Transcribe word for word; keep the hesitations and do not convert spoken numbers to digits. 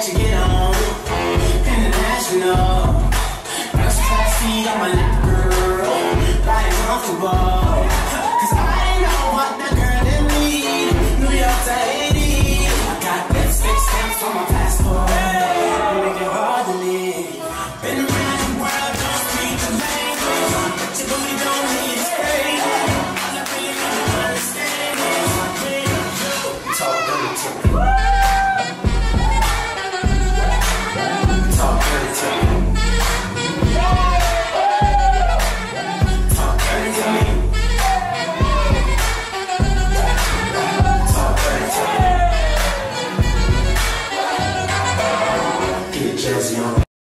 let you get on. International, first class seat on my lap, girl. Riding comfortable.